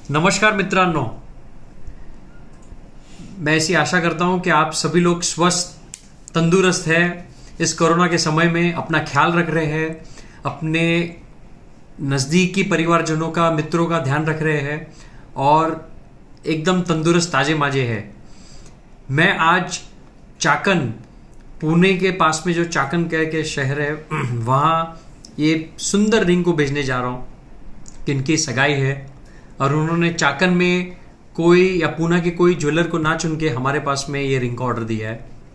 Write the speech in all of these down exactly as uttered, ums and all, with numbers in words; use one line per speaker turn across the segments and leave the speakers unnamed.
नमस्कार मित्रांनो, मैं ऐसी आशा करता हूं कि आप सभी लोग स्वस्थ तंदुरुस्त हैं। इस कोरोना के समय में अपना ख्याल रख रहे हैं, अपने नज़दीकी परिवारजनों का, मित्रों का ध्यान रख रहे हैं और एकदम तंदुरुस्त ताजे माजे हैं। मैं आज चाकन, पुणे के पास में जो चाकन कह के शहर है, वहाँ ये सुंदर रिंग को भेजने जा रहा हूँ। किनकी सगाई है और उन्होंने चाकन में कोई या पूना के कोई ज्वेलर को ना चुन के हमारे पास में ये रिंग का ऑर्डर दिया है।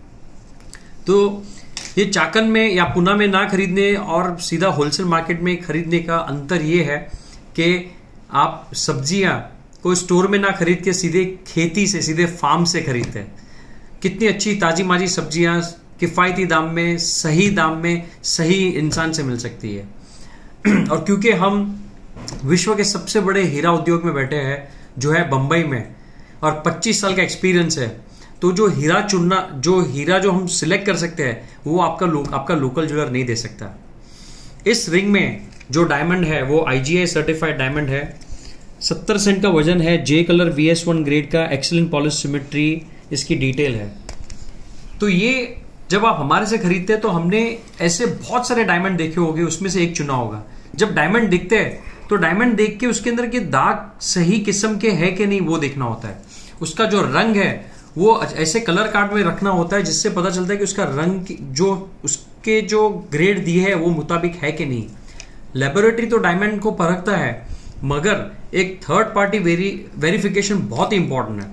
तो ये चाकन में या पूना में ना खरीदने और सीधा होलसेल मार्केट में खरीदने का अंतर ये है कि आप सब्जियां कोई स्टोर में ना खरीद के सीधे खेती से, सीधे फार्म से खरीदते हैं। कितनी अच्छी ताजी माजी सब्जियां किफायती दाम में, सही दाम में, सही इंसान से मिल सकती है। और क्योंकि हम विश्व के सबसे बड़े हीरा उद्योग में बैठे हैं, जो है बंबई में, और पच्चीस साल का एक्सपीरियंस है, तो जो हीरा चुनना, जो हीरा जो हम सिलेक्ट कर सकते हैं, वो आपका लो, आपका लोकल ज्वेलर नहीं दे सकता। इस रिंग में जो डायमंड है वो आई जी आई सर्टिफाइड डायमंड है। सत्तर सेंट का वजन है, जे कलर वी एस वन ग्रेड का, एक्सीलेंट पॉलिश सिमेट्री इसकी डिटेल है। तो ये जब आप हमारे से खरीदते हैं तो हमने ऐसे बहुत सारे डायमंड देखे होंगे, उसमें से एक चुना होगा। जब डायमंड दिखते हैं तो डायमंड देख के उसके अंदर के दाग सही किस्म के है कि नहीं वो देखना होता है। उसका जो रंग है वो ऐसे कलर कार्ड में रखना होता है, जिससे पता चलता है कि उसका रंग जो उसके जो ग्रेड दिए है वो मुताबिक है कि नहीं। लेबोरेटरी तो डायमंड को परखता है, मगर एक थर्ड पार्टी वेरी वेरिफिकेशन बहुत ही इंपॉर्टेंट है।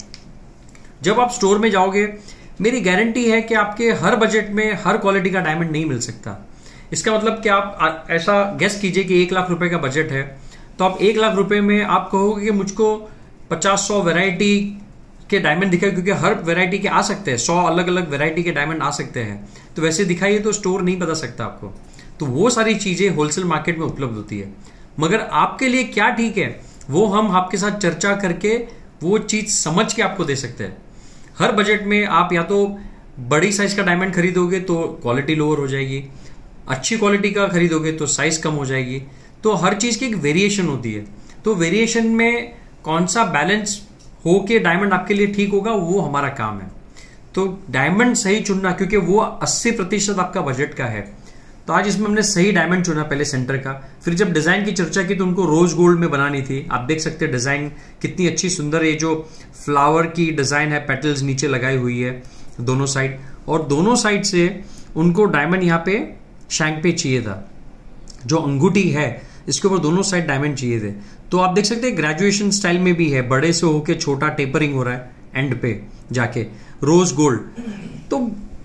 जब आप स्टोर में जाओगे, मेरी गारंटी है कि आपके हर बजट में हर क्वालिटी का डायमंड नहीं मिल सकता। इसका मतलब कि आप ऐसा गेस कीजिए कि एक लाख रुपए का बजट है, तो आप एक लाख रुपए में आप कहोगे कि मुझको पचास सौ वैरायटी के डायमंड दिखाए, क्योंकि हर वैरायटी के आ सकते हैं, सौ अलग अलग वैरायटी के डायमंड आ सकते हैं। तो वैसे दिखाइए तो स्टोर नहीं बता सकता आपको। तो वो सारी चीजें होलसेल मार्केट में उपलब्ध होती है, मगर आपके लिए क्या ठीक है वो हम आपके साथ चर्चा करके वो चीज समझ के आपको दे सकते हैं। हर बजट में आप या तो बड़ी साइज का डायमंड खरीदोगे तो क्वालिटी लोअर हो जाएगी, अच्छी क्वालिटी का खरीदोगे तो साइज कम हो जाएगी। तो हर चीज की एक वेरिएशन होती है। तो वेरिएशन में कौन सा बैलेंस हो के डायमंड आपके लिए ठीक होगा, वो हमारा काम है। तो डायमंड सही चुनना, क्योंकि वो अस्सी प्रतिशत आपका बजट का है। तो आज इसमें हमने सही डायमंड चुना, पहले सेंटर का। फिर जब डिजाइन की चर्चा की तो उनको रोज गोल्ड में बनानी थी। आप देख सकते हैं डिजाइन कितनी अच्छी सुंदर, ये जो फ्लावर की डिजाइन है, पेटल्स नीचे लगाई हुई है दोनों साइड, और दोनों साइड से उनको डायमंड यहाँ पे शैंक पे चाहिए था। जो अंगूठी है इसके ऊपर दोनों साइड डायमंड चाहिए थे। तो आप देख सकते हैं ग्रेजुएशन स्टाइल में भी है, बड़े से होके छोटा टेपरिंग हो रहा है एंड पे जाके, रोज गोल्ड। तो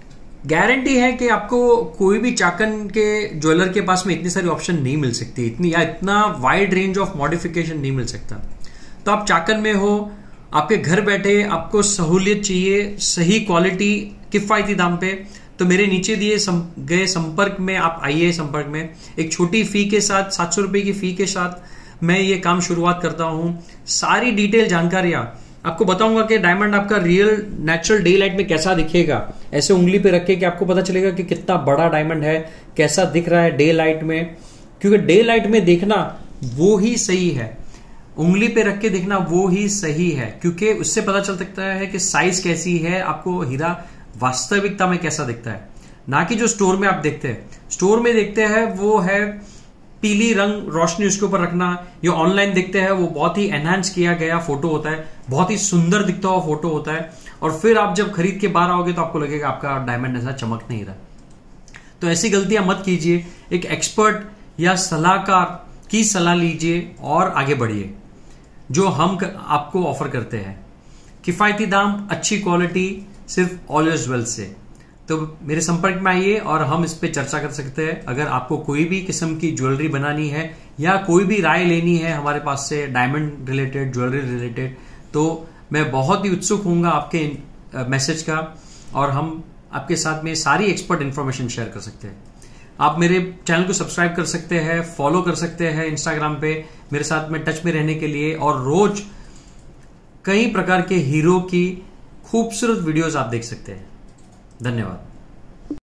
गारंटी है कि आपको कोई भी चाकन के ज्वेलर के पास में इतनी सारी ऑप्शन नहीं मिल सकती, इतनी या इतना वाइड रेंज ऑफ मॉडिफिकेशन नहीं मिल सकता। तो आप चाकन में हो, आपके घर बैठे आपको सहूलियत चाहिए, सही क्वालिटी, किफायती दाम पे, तो मेरे नीचे दिए सम, गए संपर्क में आप आइए। संपर्क में एक छोटी फी के साथ, सात सौ रुपए की फी के साथ मैं ये काम शुरुआत करता हूं। सारी डिटेल जानकारियां आपको बताऊंगा कि डायमंड आपका रियल नेचुरल डे लाइट में कैसा दिखेगा। ऐसे उंगली पे रख के कि आपको पता चलेगा कि कितना बड़ा डायमंड है, कैसा दिख रहा है डे लाइट में। क्योंकि डे लाइट में देखना वो ही सही है, उंगली पे रख के देखना वो ही सही है, क्योंकि उससे पता चल सकता है कि साइज कैसी है, आपको हीरा वास्तविकता में कैसा दिखता है। ना कि जो स्टोर में आप देखते हैं। स्टोर में देखते हैं वो है पीली रंग रोशनी उसके ऊपर रखना, या ऑनलाइन देखते हैं वो बहुत ही एनहांस किया गया फोटो होता है, बहुत ही सुंदर दिखता हुआ फोटो होता है, और फिर आप जब खरीद के बाहर आओगे तो आपको लगेगा आपका डायमंड ऐसा चमक नहीं रहा। तो ऐसी गलतियां मत कीजिए। एक एक्सपर्ट या सलाहकार की सलाह लीजिए और आगे बढ़िए, जो हम आपको ऑफर करते हैं। किफायती दाम, अच्छी क्वालिटी, सिर्फ ऑलवेज वेल से। तो मेरे संपर्क में आइए और हम इस पे चर्चा कर सकते हैं। अगर आपको कोई भी किस्म की ज्वेलरी बनानी है या कोई भी राय लेनी है हमारे पास से डायमंड रिलेटेड, ज्वेलरी रिलेटेड, तो मैं बहुत ही उत्सुक हूंगा आपके मैसेज का, और हम आपके साथ में सारी एक्सपर्ट इंफॉर्मेशन शेयर कर सकते हैं। आप मेरे चैनल को सब्सक्राइब कर सकते हैं, फॉलो कर सकते हैं इंस्टाग्राम पे मेरे साथ में टच में रहने के लिए, और रोज कई प्रकार के हीरो की खूबसूरत वीडियोस आप देख सकते हैं। धन्यवाद।